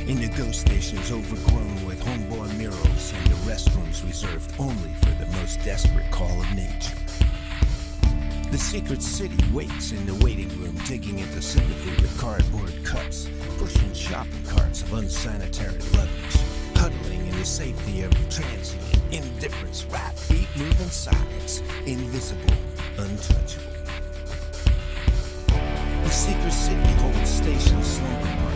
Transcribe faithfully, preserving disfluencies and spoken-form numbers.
In the ghost stations overgrown with homeboy murals and the restrooms reserved only for the most desperate call of nature. The secret city waits in the waiting room, taking into sympathy with cardboard cups, pushing shopping carts of unsanitary luggage, huddling in the safety of transient indifference, right feet moving sides, invisible, untouchable. The secret city holds station slumber parties.